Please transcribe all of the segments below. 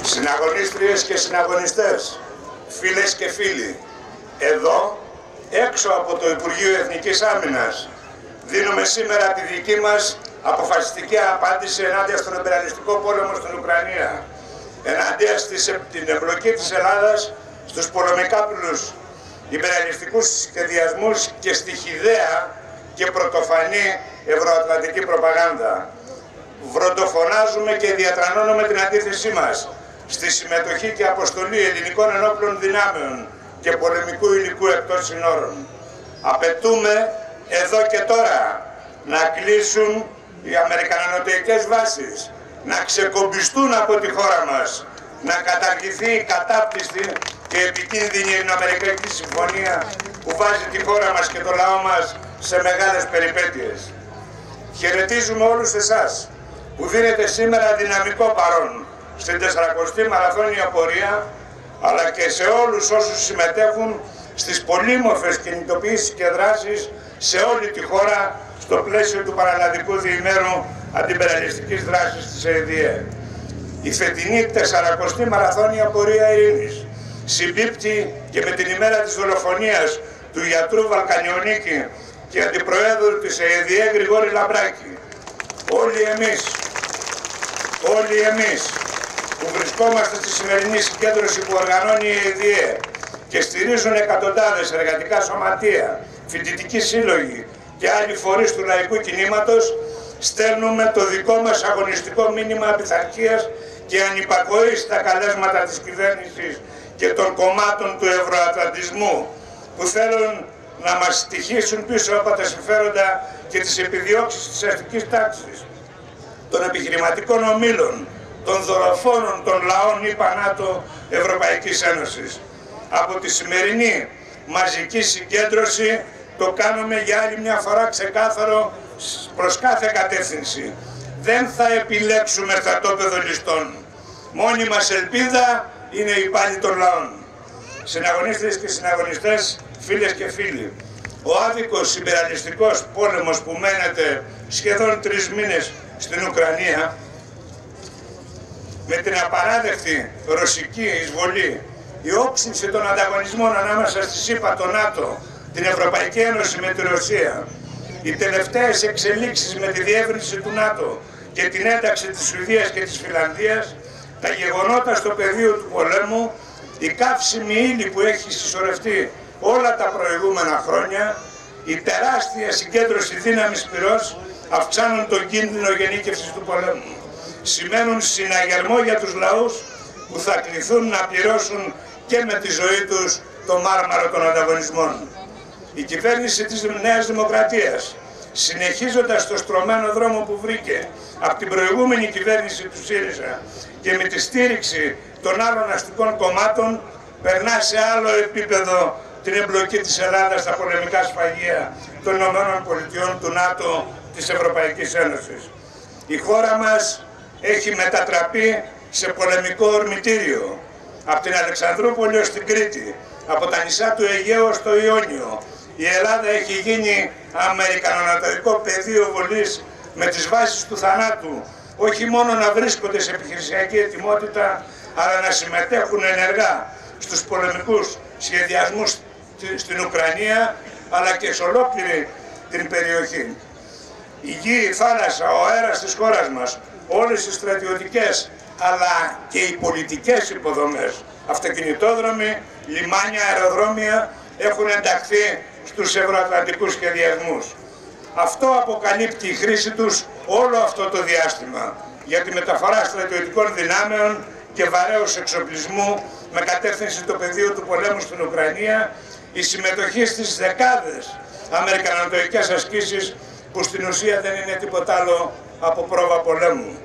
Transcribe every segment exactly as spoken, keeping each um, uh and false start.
Συναγωνίστριες και συναγωνιστές, φίλες και φίλοι, εδώ, έξω από το Υπουργείο Εθνικής Άμυνας, δίνουμε σήμερα τη δική μας αποφασιστική απάντηση ενάντια στον εμπειριαλιστικό πόλεμο στην Ουκρανία, ενάντια στην εμπλοκή της Ελλάδας στους πολεμικάπηλους υπεριαλιστικούς σχεδιασμούς και στη χυδαία και πρωτοφανή ευρωατλαντική προπαγάνδα. Βροντοφωνάζουμε και διατρανώνουμε την αντίθεσή μας στη συμμετοχή και αποστολή ελληνικών ενόπλων δυνάμεων και πολεμικού υλικού εκτός συνόρων. Απαιτούμε εδώ και τώρα να κλείσουν οι αμερικανονοτοικές βάσεις, να ξεκομπιστούν από τη χώρα μας, να καταργηθεί η κατάπτυστη και επικίνδυνη ελληνοαμερικανική συμφωνία που βάζει τη χώρα μας και το λαό μας σε μεγάλες περιπέτειες. Χαιρετίζουμε όλους εσάς που δίνετε σήμερα δυναμικό παρόν στην τεσσαρακοστή μαραθώνια πορεία, αλλά και σε όλους όσους συμμετέχουν στις πολύμορφες κινητοποιήσεις και δράσεις σε όλη τη χώρα στο πλαίσιο του Πανελλαδικού Διημέρου Αντιπεριαλιστικής Δράσης της ΕΔΙΕ. Η φετινή τεσσαρακοστή μαραθώνια πορεία ειρήνης συμπίπτει και με την ημέρα της δολοφονίας του γιατρού Βαλκανιονίκη και αντιπροέδρου της ΕΔΙΕ Γρηγόρη Λαμπράκη. Όλοι εμείς, όλοι εμείς που βρισκόμαστε στη σημερινή συγκέντρωση που οργανώνει η ΕΔΙΕ και στηρίζουν εκατοντάδες εργατικά σωματεία, φοιτητικοί σύλλογοι και άλλοι φορείς του λαϊκού κινήματος, στέλνουμε το δικό μας αγωνιστικό μήνυμα πειθαρχίας και ανυπακοής στα καλέσματα της κυβέρνησης και των κομμάτων του ευρωατλαντισμού που θέλουν να μας στοιχήσουν πίσω από τα συμφέροντα και τις επιδιώξεις της αστικής τάξης, των επιχειρηματικών ομίλων, των δολοφόνων των λαών ή πανάτο Ευρωπαϊκής Ένωσης. Από τη σημερινή μαζική συγκέντρωση το κάνουμε για άλλη μια φορά ξεκάθαρο προς κάθε κατεύθυνση. Δεν θα επιλέξουμε στρατόπεδο ληστών. Μόνη μας ελπίδα είναι η πάλη των λαών. Συναγωνίστες και συναγωνιστές, φίλες και φίλοι, ο άδικος υπεριαλιστικός πόλεμος που μένεται σχεδόν τρεις μήνες στην Ουκρανία, με την απαράδεκτη ρωσική εισβολή, η όξυνση των ανταγωνισμών ανάμεσα στη ΣΥΠΑ, το ΝΑΤΟ, την Ευρωπαϊκή Ένωση με τη Ρωσία, οι τελευταίες εξελίξεις με τη διεύρυνση του ΝΑΤΟ και την ένταξη της Σουηδίας και της Φινλανδίας, τα γεγονότα στο πεδίο του πολέμου, η καύσιμη ύλη που έχει συσσωρευτεί όλα τα προηγούμενα χρόνια, η τεράστια συγκέντρωση δύναμης πυρός αυξάνουν τον κίνδυνο γενίκευσης του πολέμου. Σημαίνουν συναγερμό για τους λαούς που θα κληθούν να πληρώσουν και με τη ζωή τους το μάρμαρο των ανταγωνισμών. Η κυβέρνηση της Νέας Δημοκρατίας, συνεχίζοντας το στρωμένο δρόμο που βρήκε από την προηγούμενη κυβέρνηση του ΣΥΡΙΖΑ και με τη στήριξη των άλλων αστικών κομμάτων, περνά σε άλλο επίπεδο την εμπλοκή της Ελλάδας στα πολεμικά σφαγεία των ΗΠΑ, του ΝΑΤΟ, της Ευρωπαϊκής Ένωσης. Η χώρα μας έχει μετατραπεί σε πολεμικό ορμητήριο, από την Αλεξανδρούπολη ως την Κρήτη, από τα νησιά του Αιγαίου στο Ιόνιο. Η Ελλάδα έχει γίνει αμερικανονατοϊκό πεδίο βολής με τις βάσεις του θανάτου, όχι μόνο να βρίσκονται σε επιχειρησιακή ετοιμότητα, αλλά να συμμετέχουν ενεργά στους πολεμικούς σχεδιασμούς στην Ουκρανία, αλλά και σε ολόκληρη την περιοχή. Η γη, η θάλασσα, ο αέρας της χώρας μας, όλες οι στρατιωτικές αλλά και οι πολιτικές υποδομές, αυτοκινητόδρομοι, λιμάνια, αεροδρόμια έχουν ενταχθεί στους ευρωατλαντικούς σχεδιασμούς. Αυτό αποκαλύπτει η χρήση τους όλο αυτό το διάστημα για τη μεταφορά στρατιωτικών δυνάμεων και βαρέως εξοπλισμού με κατεύθυνση το πεδίο του πολέμου στην Ουκρανία, η συμμετοχή στις δεκάδες αμερικανοτοικές ασκήσεις που στην ουσία δεν είναι τίποτα άλλο από πρόβα πολέμου.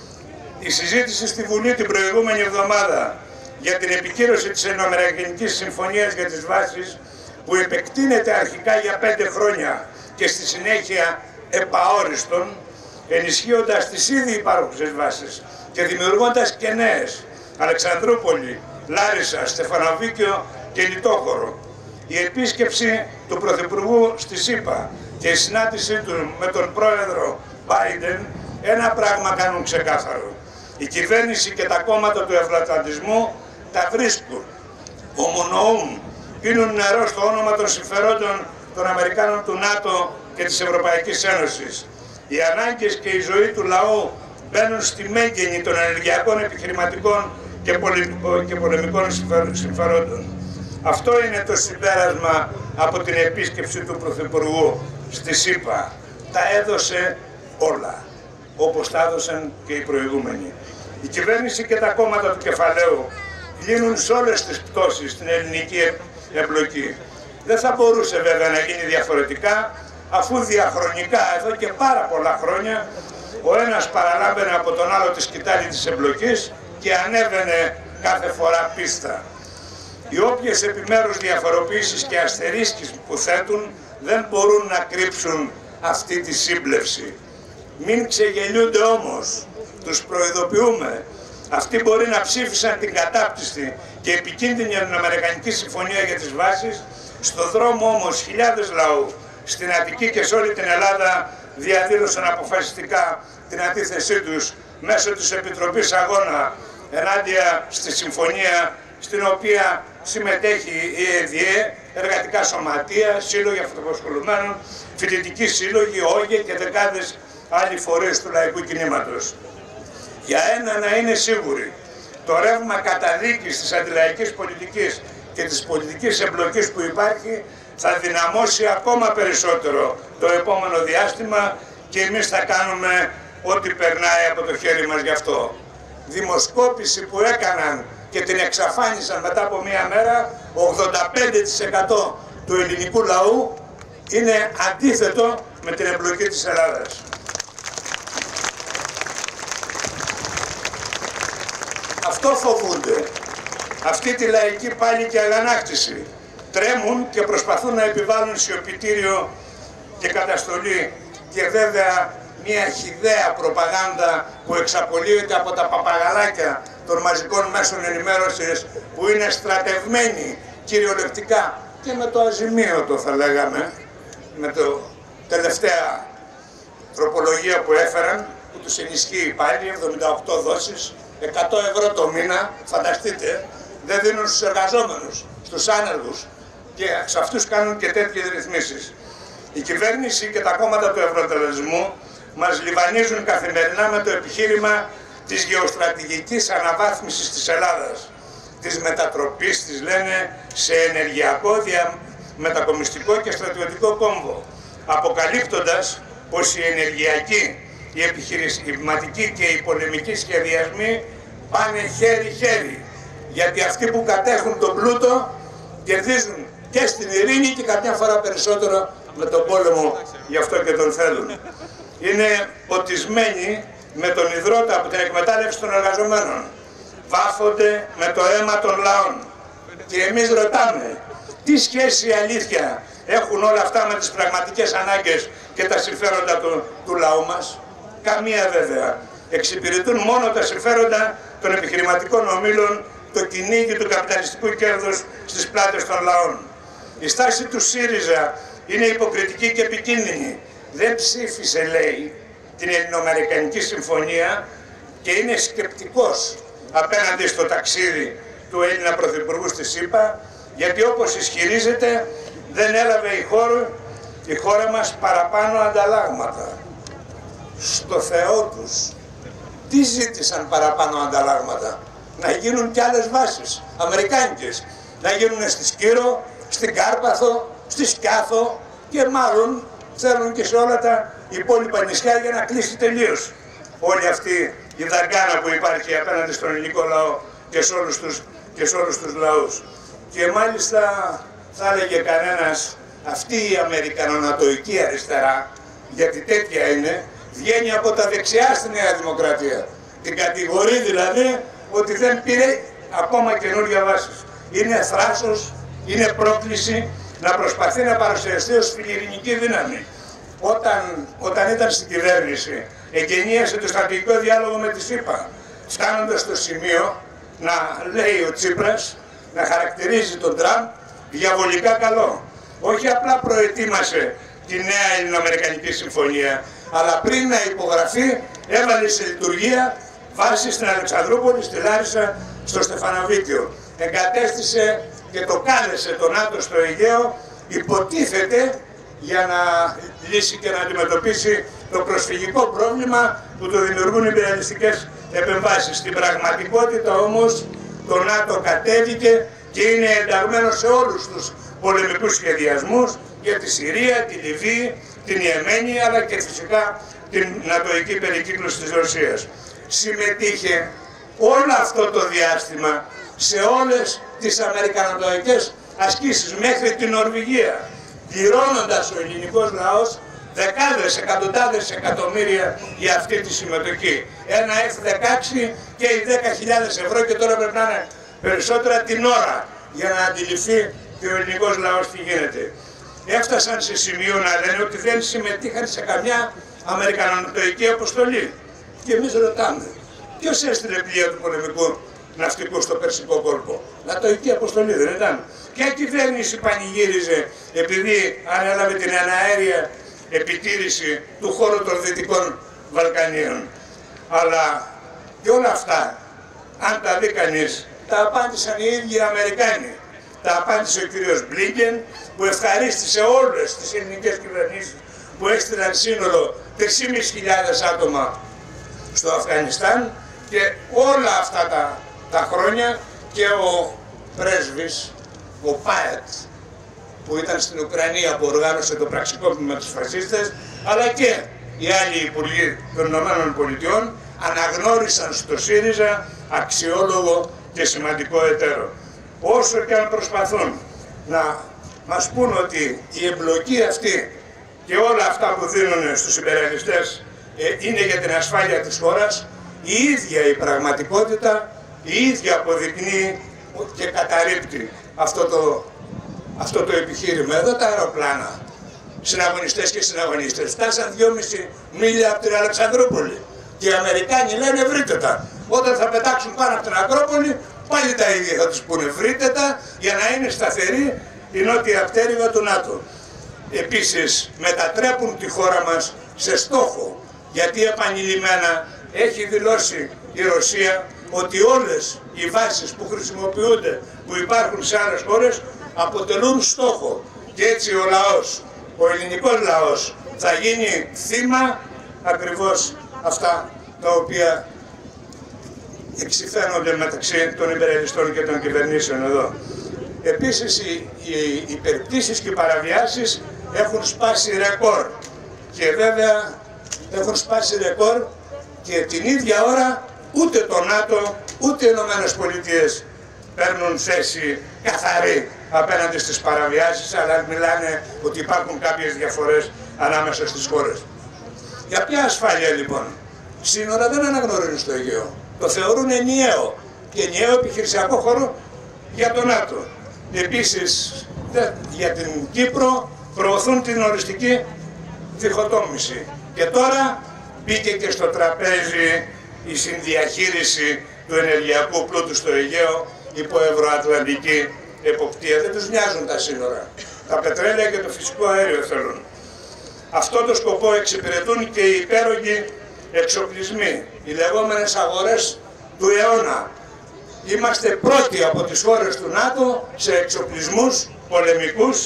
Η συζήτηση στη Βουλή την προηγούμενη εβδομάδα για την επικύρωση της Ελληνοαμερικανικής Συμφωνίας για τις βάσεις, που επεκτείνεται αρχικά για πέντε χρόνια και στη συνέχεια επαόριστον, ενισχύοντας τις ήδη υπάρχουσες βάσεις και δημιουργώντας και νέες, Αλεξανδρούπολη, Λάρισα, Στεφανοβίκιο και Λιτόχωρο. Η επίσκεψη του Πρωθυπουργού στη ΣΥΠΑ και η συνάντησή του με τον πρόεδρο Biden ένα πράγμα κάνουν ξεκάθαρο. Η κυβέρνηση και τα κόμματα του ευρωατλαντισμού τα βρίσκουν, ομονοούν, πίνουν νερό στο όνομα των συμφερόντων των Αμερικάνων, του ΝΑΤΟ και της Ευρωπαϊκής Ένωσης. Οι ανάγκες και η ζωή του λαού μπαίνουν στη μέγενη των ενεργειακών, επιχειρηματικών και πολεμικών συμφερόντων. Αυτό είναι το συμπέρασμα από την επίσκεψη του Πρωθυπουργού στη ΣΥΠΑ. Τα έδωσε όλα, όπως τα έδωσαν και οι προηγούμενοι. Η κυβέρνηση και τα κόμματα του κεφαλαίου λύνουν σε όλες τις πτώσεις στην ελληνική εμπλοκή. Δεν θα μπορούσε βέβαια να γίνει διαφορετικά, αφού διαχρονικά, εδώ και πάρα πολλά χρόνια, ο ένας παραλάμπαινε από τον άλλο τη σκητάλη της εμπλοκής και ανέβαινε κάθε φορά πίστα. Οι όποιες επιμέρους διαφοροποίησεις και αστερίσκεις που θέτουν δεν μπορούν να κρύψουν αυτή τη σύμπλευση. Μην ξεγελιούνται όμως, τους προειδοποιούμε. Αυτοί μπορεί να ψήφισαν την κατάπτυστη και επικίνδυνη Αμερικανική Συμφωνία για τις βάσεις, στο δρόμο όμως χιλιάδες λαού στην Αττική και σε όλη την Ελλάδα διαδήλωσαν αποφασιστικά την αντίθεσή τους μέσω της Επιτροπής Αγώνα ενάντια στη συμφωνία στην οποία συμμετέχει η ΕΔΙΕ, εργατικά σωματεία, σύλλογοι αυτοαπασχολουμένων, φοιτητικοί σύλλογοι, όγε και δεκάδες άλλοι φορείς του λαϊκού κινήματος. Για ένα να είναι σίγουροι, το ρεύμα καταδίκης της αντιλαϊκής πολιτικής και της πολιτικής εμπλοκής που υπάρχει θα δυναμώσει ακόμα περισσότερο το επόμενο διάστημα και εμείς θα κάνουμε ό,τι περνάει από το χέρι μας γι' αυτό. Δημοσκόπηση που έκαναν και την εξαφάνισαν μετά από μία μέρα, ογδόντα πέντε τοις εκατό του ελληνικού λαού είναι αντίθετο με την εμπλοκή της Ελλάδας. Αυτό φοβούνται. Αυτή τη λαϊκή πάλι και αγανάκτηση. Τρέμουν και προσπαθούν να επιβάλλουν σιωπητήριο και καταστολή και βέβαια μια χυδαία προπαγάνδα που εξαπολύεται από τα παπαγαλάκια των μαζικών μέσων ενημέρωσης που είναι στρατευμένοι κυριολεκτικά και με το αζημίωτο θα λέγαμε, με το τελευταία τροπολογία που έφεραν, που τους ενισχύει πάλι, εβδομήντα οκτώ δόσεις, εκατό ευρώ το μήνα, φανταστείτε, δεν δίνουν στους εργαζόμενους, στους άνεργους και σε αυτούς κάνουν και τέτοιες ρυθμίσεις. Η κυβέρνηση και τα κόμματα του ευρωατλαντισμού μας λιβανίζουν καθημερινά με το επιχείρημα της γεωστρατηγικής αναβάθμισης της Ελλάδας, της μετατροπής, της λένε, σε ενεργειακό, δια... μετακομιστικό και στρατιωτικό κόμβο, αποκαλύπτοντας πως η ενεργειακή, η επιχειρηματική και οι πολεμικοί σχεδιασμοί πάνε χέρι-χέρι, γιατί αυτοί που κατέχουν τον πλούτο κερδίζουν και στην ειρήνη και καμιά φορά περισσότερο με τον πόλεμο, γι' αυτό και τον θέλουν. Είναι ποτισμένοι με τον υδρότα από την εκμετάλλευση των εργαζομένων. Βάφονται με το αίμα των λαών. Και εμείς ρωτάμε, τι σχέση αλήθεια έχουν όλα αυτά με τις πραγματικές ανάγκες και τα συμφέροντα του, του λαού μας? Καμία βέβαια. Εξυπηρετούν μόνο τα συμφέροντα των επιχειρηματικών ομίλων, το κυνήγι του καπιταλιστικού κέρδους στις πλάτες των λαών. Η στάση του ΣΥΡΙΖΑ είναι υποκριτική και επικίνδυνη. Δεν ψήφισε, λέει, την Ελληνοαμερικανική Συμφωνία και είναι σκεπτικός απέναντι στο ταξίδι του Έλληνα Πρωθυπουργού στη ΣΥΠΑ, γιατί όπως ισχυρίζεται δεν έλαβε η χώρα, η χώρα μας παραπάνω ανταλλάγματα. Στο Θεό τους, τι ζήτησαν παραπάνω ανταλλάγματα? Να γίνουν κι άλλες βάσεις αμερικάνικες, να γίνουν στη Σκύρο, στην Κάρπαθο, στη Σκιάθο και μάλλον θέλουν και σε όλα τα υπόλοιπα νησιά για να κλείσει τελείως όλη αυτή η δαγκάνα που υπάρχει απέναντι στον ελληνικό λαό και σε όλους τους, και σε όλους τους λαούς. Και μάλιστα θα έλεγε κανένας, αυτή η αμερικανονατοϊκή αριστερά, γιατί τέτοια είναι, βγαίνει από τα δεξιά στη Νέα Δημοκρατία. Την κατηγορεί δηλαδή ότι δεν πήρε ακόμα καινούργια βάσεις. Είναι θράσος, είναι πρόκληση να προσπαθεί να παρουσιαστεί ως φιλιρινική δύναμη. Όταν, όταν ήταν στην κυβέρνηση, εγκαινίασε το στρατηγικό διάλογο με τη ΣΥΠΑ, φτάνοντας στο σημείο να λέει ο Τσίπρας, να χαρακτηρίζει τον Τραμπ διαβολικά καλό. Όχι απλά προετοίμασε τη νέα Ελληνοαμερικανική Συμφωνία, αλλά πριν να υπογραφεί έβαλε σε λειτουργία βάση στην Αλεξανδρούπολη, στη Λάρισα, στο Στεφανοβίτιο. Εγκατέστησε και το κάλεσε το ΝΑΤΟ στο Αιγαίο, υποτίθεται για να λύσει και να αντιμετωπίσει το προσφυγικό πρόβλημα που το δημιουργούν οι υπεριαλιστικές επεμβάσεις. Στην πραγματικότητα όμως το ΝΑΤΟ κατέβηκε και είναι ενταγμένο σε όλους τους πολεμικούς σχεδιασμούς για τη Συρία, τη Λιβύη, την Ιεμένη, αλλά και φυσικά την νατοϊκή περικύκλωση της Ρωσίας. Συμμετείχε όλο αυτό το διάστημα σε όλες τις αμερικανοτοϊκές ασκήσεις μέχρι την Νορβηγία, πληρώνοντας ο ελληνικός λαός δεκάδες, εκατοντάδες εκατομμύρια για αυτή τη συμμετοχή. Ένα εφ δεκαέξι και οι δέκα χιλιάδες ευρώ, και τώρα πρέπει να είναι περισσότερα την ώρα για να αντιληφθεί και ο ελληνικός λαός τι γίνεται. Έφτασαν σε σημείο να λένε ότι δεν συμμετείχαν σε καμιά αμερικανοτοϊκή αποστολή. Και εμείς ρωτάμε, ποιος έστειλε πλοία του πολεμικού ναυτικού στο Περσικό κόλπο? Νατοϊκή αποστολή δεν ήταν? Ποια κυβέρνηση πανηγύριζε επειδή ανέλαβε την αναέρια επιτήρηση του χώρου των Δυτικών Βαλκανίων? Αλλά και όλα αυτά, αν τα δει κανείς, τα απάντησαν οι ίδιοι οι Αμερικάνοι. Τα απάντησε ο κύριος Μπλίνκεν, που ευχαρίστησε όλες τις ελληνικές κυβερνήσεις που έστειλαν σύνολο τρεις χιλιάδες πεντακόσια άτομα στο Αφγανιστάν, και όλα αυτά τα, τα χρόνια και ο πρέσβης, ο Πάετ, που ήταν στην Ουκρανία, που οργάνωσε το πραξικόπημα με τους φασίστες, αλλά και οι άλλοι υπουργοί των Ηνωμένων Πολιτειών αναγνώρισαν στο ΣΥΡΙΖΑ αξιόλογο και σημαντικό εταίρο. Όσο και αν προσπαθούν να μας πούν ότι η εμπλοκή αυτή και όλα αυτά που δίνουν στους υπεραλιστές ε, είναι για την ασφάλεια της χώρας, η ίδια η πραγματικότητα, η ίδια αποδεικνύει και καταρρίπτει αυτό το, αυτό το επιχείρημα. Εδώ τα αεροπλάνα, συναγωνιστές και συναγωνιστές, φτάσαν δυόμισι μίλια από την Αλεξανδρούπολη και οι Αμερικάνοι λένε βρείτε τα. Όταν θα πετάξουν πάνω από την Ακρόπολη, πάλι τα ίδια θα τους πούνε βρείτε τα, για να είναι σταθερή η νότια πτέρυγα του ΝΑΤΟ. Επίσης μετατρέπουν τη χώρα μας σε στόχο, γιατί επανειλημμένα έχει δηλώσει η Ρωσία ότι όλες οι βάσεις που χρησιμοποιούνται, που υπάρχουν σε άλλες χώρες, αποτελούν στόχο. Και έτσι ο λαός, ο ελληνικός λαός, θα γίνει θύμα ακριβώς αυτά τα οποία εξηφαίνονται μεταξύ των υπερελιστών και των κυβερνήσεων εδώ. Επίσης οι, οι υπερπτήσεις και οι παραβιάσεις έχουν σπάσει ρεκόρ, και βέβαια έχουν σπάσει ρεκόρ και την ίδια ώρα ούτε το ΝΑΤΟ ούτε οι Ηνωμένες Πολιτείες παίρνουν θέση καθαρή απέναντι στις παραβιάσεις, αλλά μιλάνε ότι υπάρχουν κάποιες διαφορές ανάμεσα στις χώρες. Για ποια ασφάλεια λοιπόν? Σύνορα δεν αναγνωρίζουν στο Αιγαίο. Το θεωρούν ενιαίο και ενιαίο επιχειρησιακό χώρο για το ΝΑΤΟ. Επίσης για την Κύπρο προωθούν την οριστική διχοτόμηση. Και τώρα μπήκε και στο τραπέζι η συνδιαχείριση του ενεργειακού πλούτου στο Αιγαίο υπό ευρωατλαντική εποπτεία. Δεν τους νοιάζουν τα σύνορα. Τα πετρέλαια και το φυσικό αέριο θέλουν. Αυτό το σκοπό εξυπηρετούν και οι υπέρογγοι εξοπλισμοί, οι λεγόμενες αγορές του αιώνα. Είμαστε πρώτοι από τις χώρες του ΝΑΤΟ σε εξοπλισμούς πολεμικούς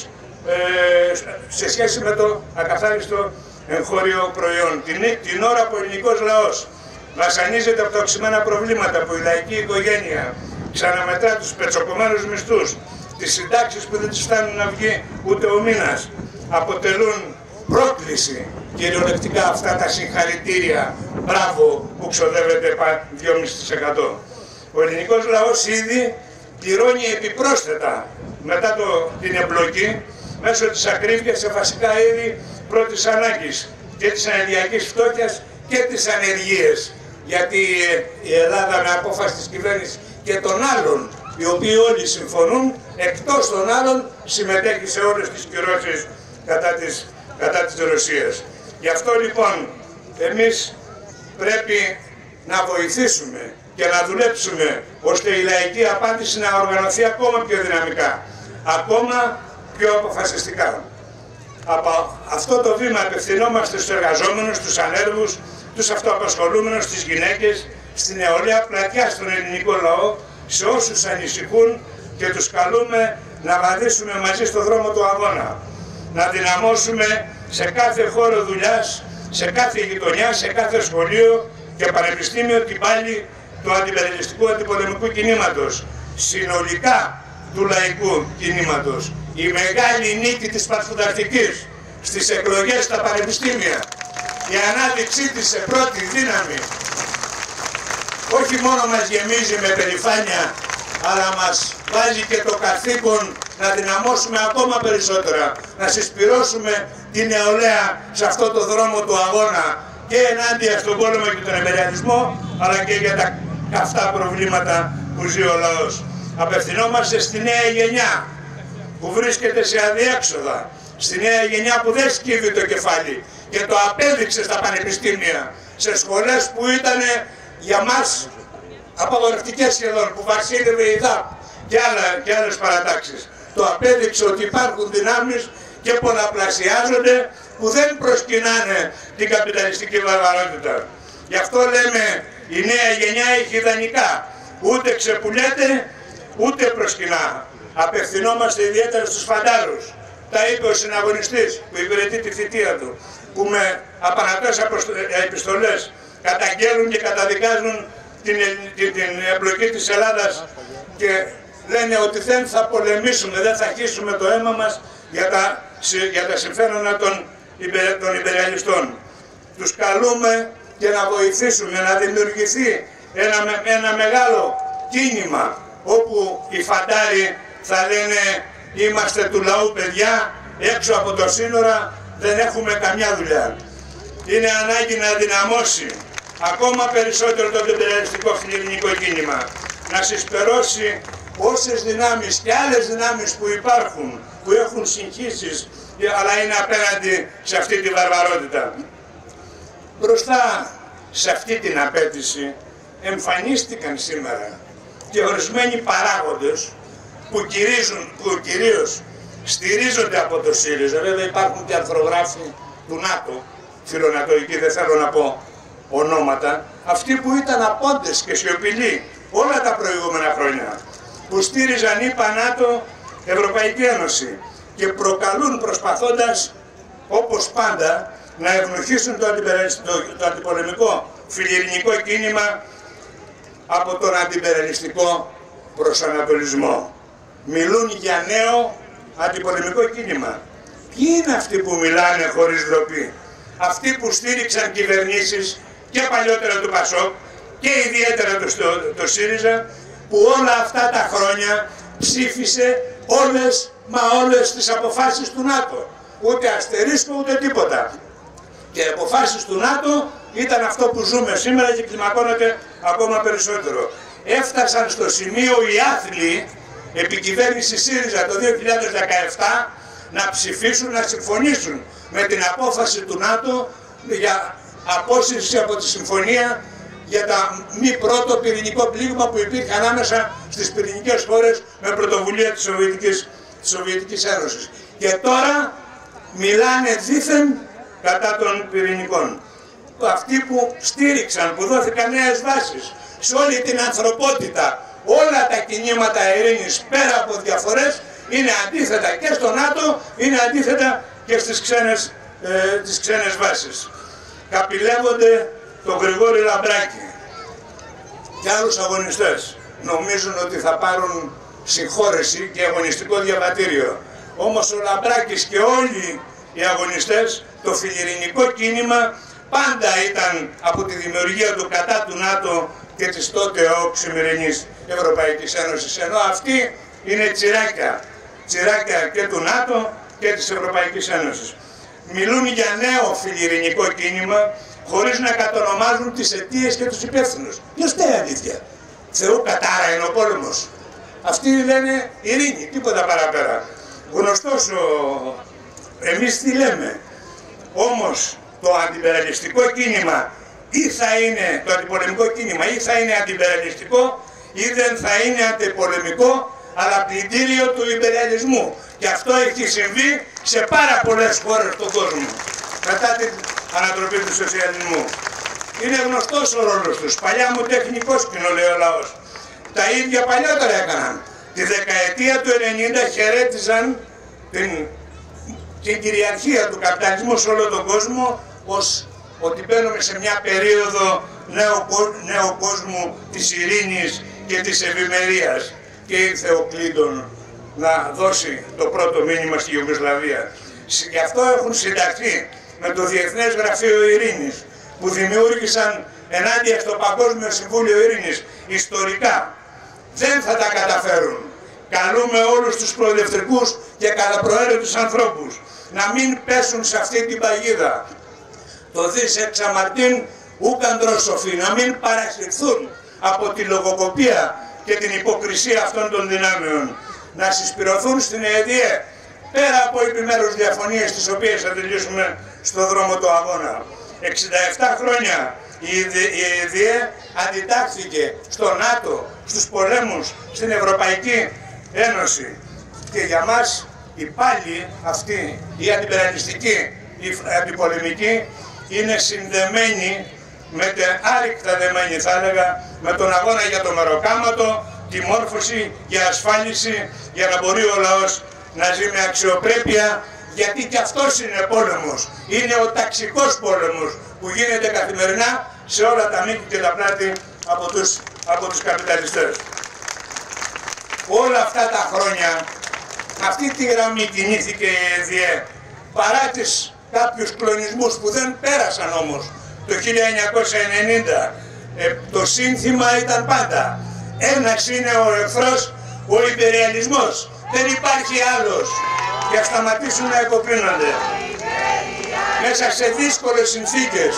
ε, σε σχέση με το ακαθάριστο εγχώριο προϊόν. Την, την ώρα που ο ελληνικός λαός βασανίζεται από τα οξυμένα προβλήματα, που η λαϊκή οικογένεια ξαναμετρά τους πετσοκομμένους μισθούς, τις συντάξεις που δεν τους φτάνουν να βγει ούτε ο μήνας, αποτελούν πρόκληση κυριολεκτικά αυτά τα συγχαρητήρια, μπράβο που ξοδεύεται δύο κόμμα πέντε τοις εκατό. Ο ελληνικός λαός ήδη πληρώνει επιπρόσθετα μετά το, την εμπλοκή μέσω της ακρίβειας σε βασικά είδη πρώτης ανάγκης και της ενεργειακής φτώχειας και της ανεργίας, γιατί η Ελλάδα με απόφαση της κυβέρνησης και των άλλων, οι οποίοι όλοι συμφωνούν, εκτός των άλλων συμμετέχει σε όλες τις κυρώσεις κατά της, κατά της Ρωσίας. Γι' αυτό λοιπόν εμείς πρέπει να βοηθήσουμε και να δουλέψουμε ώστε η λαϊκή απάντηση να οργανωθεί ακόμα πιο δυναμικά, ακόμα πιο αποφασιστικά. Από αυτό το βήμα απευθυνόμαστε στους εργαζόμενους, στους ανέργους, τους αυτοαπασχολούμενους, στις γυναίκες, στην νεολαία πλατιά στον ελληνικό λαό, σε όσους ανησυχούν, και τους καλούμε να βαδίσουμε μαζί στο δρόμο του αγώνα. Να δυναμώσουμε σε κάθε χώρο δουλειάς, σε κάθε γειτονιά, σε κάθε σχολείο και πανεπιστήμιο την πάλη του αντιπεριαλιστικού αντιπολεμικού κινήματος, συνολικά του λαϊκού κινήματος. Η μεγάλη νίκη της Παρθουδαρχικής στις εκλογές στα πανεπιστήμια, η ανάδειξή της σε πρώτη δύναμη, όχι μόνο μας γεμίζει με περηφάνεια, αλλά μας βάζει και το καθήκον να δυναμώσουμε ακόμα περισσότερα, να συσπυρώσουμε τη νεολαία σε αυτό το δρόμο του αγώνα και ενάντια στον πόλεμο και τον εμπεριαλισμό, αλλά και για τα καυτά προβλήματα που ζει ο λαός. Απευθυνόμαστε στη νέα γενιά που βρίσκεται σε αδιέξοδα, στη νέα γενιά που δεν σκύβει το κεφάλι και το απέδειξε στα πανεπιστήμια, σε σχολές που ήταν για μας απαγορευτικές σχεδόν, που βασίλευε η ΔΑΠ και, άλλα, και άλλες παρατάξεις. Το απέδειξε ότι υπάρχουν δυνάμεις και πολλαπλασιάζονται που δεν προσκυνάνε την καπιταλιστική βαρβαρότητα. Γι' αυτό λέμε η νέα γενιά έχει ιδανικά. Ούτε ξεπουλιέται, ούτε προσκυνά. Απευθυνόμαστε ιδιαίτερα στους φαντάρους. Τα είπε ο συναγωνιστής που υπηρετεί τη θητεία του, που με απανατές επιστολές καταγγέλουν και καταδικάζουν την, την, την εμπλοκή της Ελλάδας και λένε ότι δεν θα πολεμήσουμε, δεν θα χύσουμε το αίμα μας για τα, για τα συμφέροντα των, των υπεριαλιστών. Τους καλούμε και να βοηθήσουμε να δημιουργηθεί ένα, ένα μεγάλο κίνημα όπου οι φαντάροι θα λένε είμαστε του λαού παιδιά, έξω από το σύνορα δεν έχουμε καμιά δουλειά. Είναι ανάγκη να δυναμώσει ακόμα περισσότερο το υπεριαλιστικό φιλελληνικό κίνημα, να συσπερώσει όσες δυνάμεις και άλλες δυνάμεις που υπάρχουν, που έχουν συγχύσεις, αλλά είναι απέναντι σε αυτή τη βαρβαρότητα. Μπροστά σε αυτή την απέτηση εμφανίστηκαν σήμερα και ορισμένοι παράγοντες που, κυρίζουν, που κυρίως στηρίζονται από το ΣΥΡΙΖΑ. Βέβαια υπάρχουν και αρθρογράφοι του ΝΑΤΟ, φιλονατοικοί, δεν θέλω να πω ονόματα, αυτοί που ήταν απόντες και σιωπηλοί όλα τα προηγούμενα χρόνια, που στήριζαν ΗΠΑ, ΝΑΤΟ, Ευρωπαϊκή Ένωση και προκαλούν προσπαθώντας όπως πάντα να ευνουχίσουν το, το, το αντιπολεμικό φιλελληνικό κίνημα από τον αντιπεριαλιστικό προσανατολισμό. Μιλούν για νέο αντιπολεμικό κίνημα. Ποιοι είναι αυτοί που μιλάνε χωρίς ντροπή? Αυτοί που στήριξαν κυβερνήσεις και παλιότερα του ΠΑΣΟΚ και ιδιαίτερα το, το, το ΣΥΡΙΖΑ, που όλα αυτά τα χρόνια ψήφισε όλες μα όλες τις αποφάσεις του ΝΑΤΟ. Ούτε αστερίσκο ούτε τίποτα. Και οι αποφάσεις του ΝΑΤΟ ήταν αυτό που ζούμε σήμερα και κλιμακώνεται ακόμα περισσότερο. Έφτασαν στο σημείο οι άθλοι επί κυβέρνηση ΣΥΡΙΖΑ το δύο χιλιάδες δεκαεπτά να ψηφίσουν, να συμφωνήσουν με την απόφαση του ΝΑΤΟ για απόσυρση από τη συμφωνία για τα μη πρώτο πυρηνικό πλήγμα που υπήρχε ανάμεσα στις πυρηνικές χώρες με πρωτοβουλία της Σοβιετικής, της Σοβιετικής Ένωσης. Και τώρα μιλάνε δήθεν κατά των πυρηνικών. Αυτοί που στήριξαν, που δόθηκαν νέες βάσεις σε όλη την ανθρωπότητα, όλα τα κινήματα ειρήνης πέρα από διαφορές είναι αντίθετα και στο ΝΑΤΟ, είναι αντίθετα και στις ξένες, ε, τις ξένες βάσεις. Καπηλεύονται τον Γρηγόρη Λαμπράκη και άλλους αγωνιστές. Νομίζουν ότι θα πάρουν συγχώρεση και αγωνιστικό διαβατήριο. Όμως ο Λαμπράκης και όλοι οι αγωνιστές, το φιλελληνικό κίνημα πάντα ήταν από τη δημιουργία του κατά του ΝΑΤΟ και της τότε οξυμερινής Ευρωπαϊκής Ένωσης, ενώ αυτοί είναι τσιράκια, τσιράκια και του ΝΑΤΟ και της Ευρωπαϊκής Ένωσης. Μιλούν για νέο φιλελληνικό κίνημα χωρίς να κατονομάζουν τις αιτίες και τους υπεύθυνους. Ποιος φταίει αλήθεια? Θεού κατάρα είναι ο πόλεμος? Αυτοί λένε ειρήνη, τίποτα παραπέρα. Γνωστός ο... εμείς τι λέμε? Όμως το αντιπεριαλιστικό κίνημα ή θα είναι το αντιπολεμικό κίνημα ή θα είναι αντιπεριαλιστικό ή δεν θα είναι αντιπολεμικό, αλλά πλυντήριο του υπεριαλισμού. Και αυτό έχει συμβεί σε πάρα πολλές χώρες στον κόσμο μετά την ανατροπή του σοσιαλισμού. Είναι γνωστός ο ρόλος τους. Παλιά μου τεχνικός κοινό, λέει ο λαός. Τα ίδια παλιότερα έκαναν. Τη δεκαετία του ενενήντα χαιρέτιζαν την, την κυριαρχία του καπιταλισμού σε όλο τον κόσμο ως ότι μπαίνουμε σε μια περίοδο νέου, νέου κόσμου της ειρήνης και της ευημερίας. Και ήρθε ο Κλίντον να δώσει το πρώτο μήνυμα στη Ιουγκοσλαβία. Γι' αυτό έχουν συνταχθεί με το Διεθνές Γραφείο Ειρήνης, που δημιούργησαν ενάντια στο Παγκόσμιο Συμβούλιο Ειρήνης ιστορικά. Δεν θα τα καταφέρουν. Καλούμε όλους τους προοδευτικούς και καλαπροαίρετους ανθρώπους να μην πέσουν σε αυτή την παγίδα. Το δις εξαμαρτίν ούκαν τροσοφή, να μην παρασυρθούν από τη λογοκοπία και την υποκρισία αυτών των δυνάμεων. Να συσπηρωθούν στην ΕΔΙΕ, πέρα από επιμέρους διαφωνίες τις οποίες θα τελειώσουμε στο δρόμο του αγώνα. εξήντα επτά χρόνια η ΕΔΙΕ αντιτάχθηκε στο ΝΑΤΟ, στους πολέμους, στην Ευρωπαϊκή Ένωση. Και για μας η πάλι αυτή η αντιπεραλιστική, η αντιπολεμική είναι συνδεμένη με την άρρηκτα δεμένη, θα έλεγα, με τον αγώνα για το μεροκάματο, τη μόρφωση, για ασφάλιση, για να μπορεί ο λαός να ζει με αξιοπρέπεια, γιατί και αυτός είναι πόλεμος. Είναι ο ταξικός πόλεμος που γίνεται καθημερινά σε όλα τα μήκη και τα πλάτη από τους, από τους καπιταλιστές. Όλα αυτά τα χρόνια αυτή τη γραμμή κινήθηκε η ΕΔΙΕ, παρά τις κάποιους κλονισμούς που δεν πέρασαν όμως. Το χίλια εννιακόσια ενενήντα ε, το σύνθημα ήταν πάντα ένας είναι ο εχθρός, ο υπεριαλισμός, δεν υπάρχει άλλος, και να σταματήσουν να εκοπίνονται μέσα σε δύσκολες συνθήκες.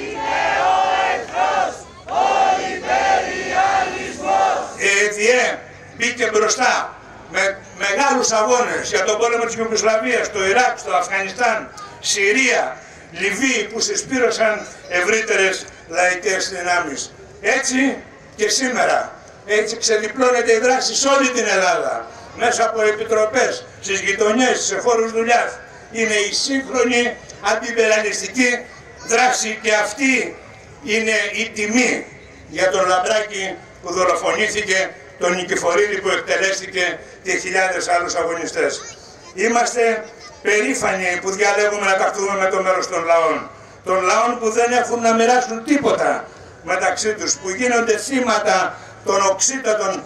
Η ΕΔΙΕ μπήκε μπροστά με μεγάλους αγώνες για τον πόλεμο της Ιουγκοσλαβίας, στο Ιράκ, στο Αφγανιστάν, Συρία, Λιβύη, που συσπήρωσαν ευρύτερες λαϊκές δυνάμεις. Έτσι και σήμερα, έτσι ξεδιπλώνεται η δράση σε όλη την Ελλάδα, μέσα από επιτροπές, στις γειτονιές, σε χώρους δουλειάς. Είναι η σύγχρονη αντιπεραλιστική δράση και αυτή είναι η τιμή για τον Λαμπράκη που δολοφονήθηκε, τον Νικηφορίδη που εκτελέστηκε και χιλιάδες άλλους αγωνιστές. Είμαστε περήφανοι που διαλέγουμε να ταχθούμε με το μέρος των λαών. Των λαών που δεν έχουν να μοιράσουν τίποτα μεταξύ τους, που γίνονται θύματα των οξύτατων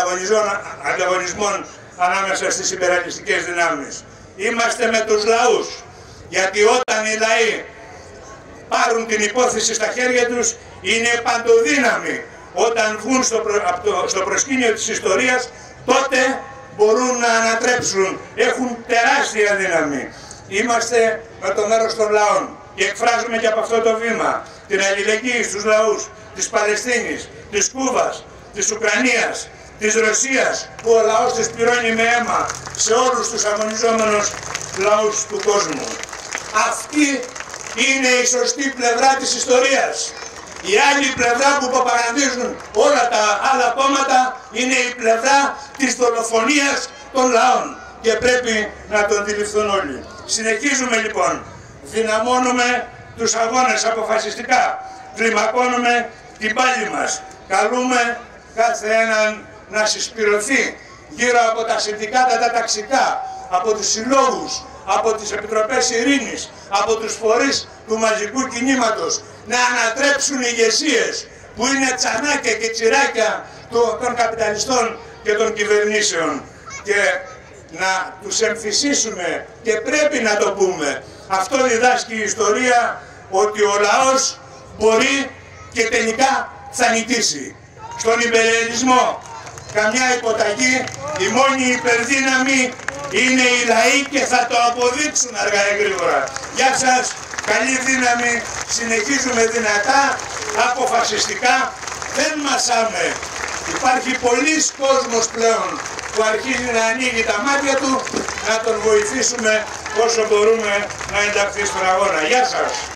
ανταγωνισμών ανάμεσα στις υπεραλιστικές δυνάμεις. Είμαστε με τους λαούς, γιατί όταν οι λαοί πάρουν την υπόθεση στα χέρια τους είναι παντοδύναμοι. Όταν βγουν στο, προ, το, στο προσκήνιο της ιστορίας, τότε μπορούν να ανατρέψουν, έχουν τεράστια δύναμη. Είμαστε με το μέρος των λαών και εκφράζουμε και από αυτό το βήμα την αλληλεγγύη στους λαούς της Παλαιστίνης, της Κούβας, της Ουκρανίας, της Ρωσίας, που ο λαός της πληρώνει με αίμα, σε όλους τους αγωνιζόμενους λαούς του κόσμου. Αυτή είναι η σωστή πλευρά της ιστορίας. Η άλλη πλευρά που προπαγανδίζουν όλα τα άλλα κόμματα είναι η πλευρά της δολοφονίας των λαών και πρέπει να το αντιληφθούν όλοι. Συνεχίζουμε λοιπόν, δυναμώνουμε τους αγώνες αποφασιστικά, κλιμακώνουμε την πάλη μας, καλούμε κάθε έναν να συσπηρωθεί γύρω από τα συνδικάτα τα ταξικά, από τους συλλόγους, από τις επιτροπές ειρήνης, από τους φορείς του μαζικού κινήματος, να ανατρέψουν ηγεσίες που είναι τσανάκια και τσιράκια των καπιταλιστών και των κυβερνήσεων, και να τους εμφυσίσουμε, και πρέπει να το πούμε. Αυτό διδάσκει η ιστορία, ότι ο λαός μπορεί και τελικά θα νικήσει. Στον υπεριαλισμό καμιά υποταγή, η μόνη υπερδύναμη είναι οι λαοί και θα το αποδείξουν αργά ή γρήγορα. Γεια σας, καλή δύναμη, συνεχίζουμε δυνατά, αποφασιστικά, δεν μασάμε. Υπάρχει πολλής κόσμος πλέον που αρχίζει να ανοίγει τα μάτια του, να τον βοηθήσουμε όσο μπορούμε να ενταχθεί στον αγώνα. Γεια σας.